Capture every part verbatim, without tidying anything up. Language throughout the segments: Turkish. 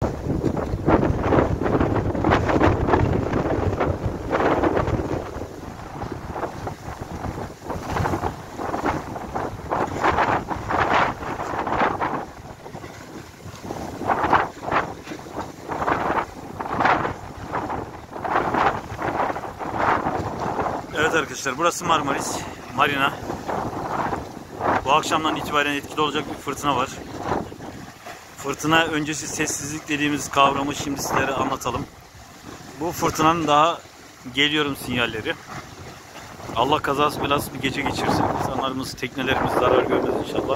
Evet arkadaşlar, burası Marmaris Marina. Bu akşamdan itibaren etkili olacak bir fırtına var. Fırtına öncesi sessizlik dediğimiz kavramı şimdi sizlere anlatalım. Bu fırtınanın daha geliyorum sinyalleri. Allah kazası belası bir gece geçirsin. İnsanlarımız, teknelerimiz zarar görmez inşallah.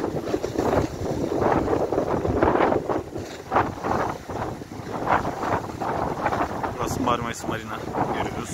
Burası Marmaris Marina, görüyoruz.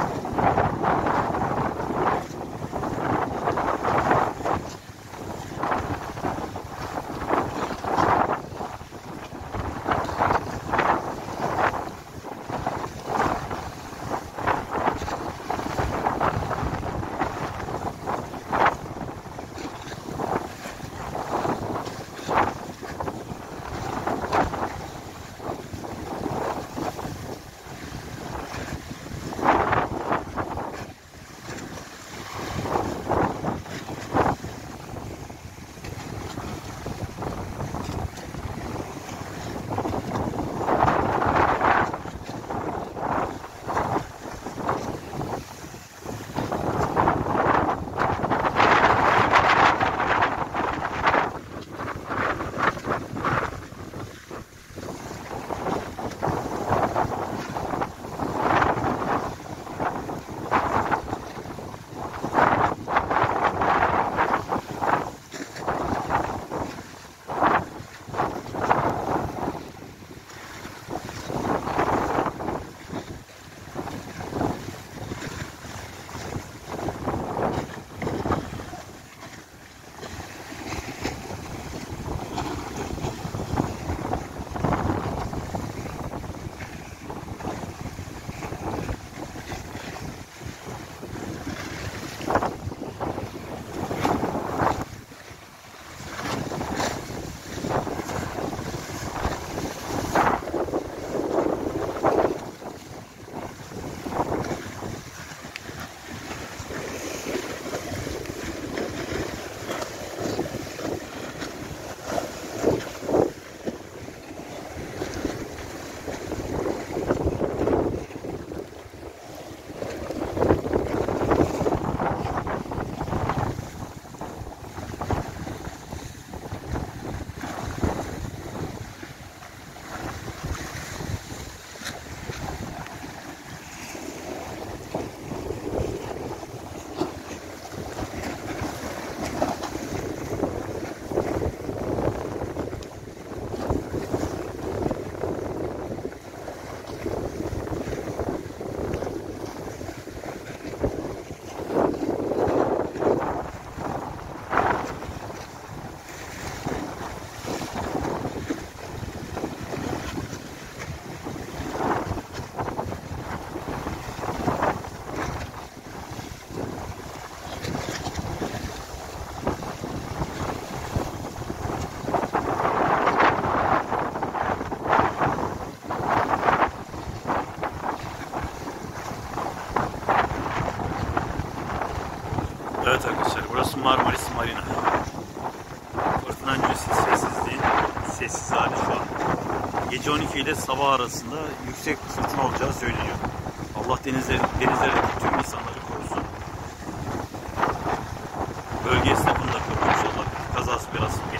Evet arkadaşlar, burası Marmaris Marina. Fırtına öncesi sessizliğin sessiz hali şu an. Gece on iki ile sabah arasında yüksek bir fırtına olacağı söyleniyor. Allah denizler, denizlerdeki tüm insanları korusun. Bölge esnafını da korusun inşallah. Kazası belası